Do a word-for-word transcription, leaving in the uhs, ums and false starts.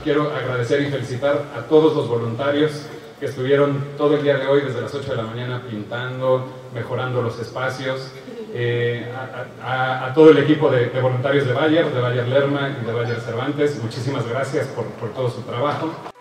quiero agradecer y felicitar a todos los voluntarios que estuvieron todo el día de hoy, desde las ocho de la mañana, pintando, mejorando los espacios, eh, a, a, a todo el equipo de, de voluntarios de Bayer, de Bayer Lerma y de Bayer Cervantes, muchísimas gracias por, por todo su trabajo.